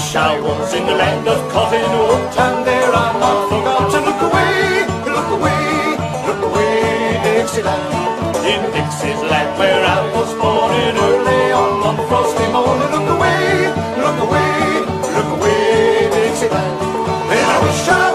wish I was in the land of cotton wool, and there I'm not forgotten. Look away, look away, look away, Dixieland. In Dixie's land where I was born in early on one frosty morning. Look away, look away, look away, Dixieland. And I wish I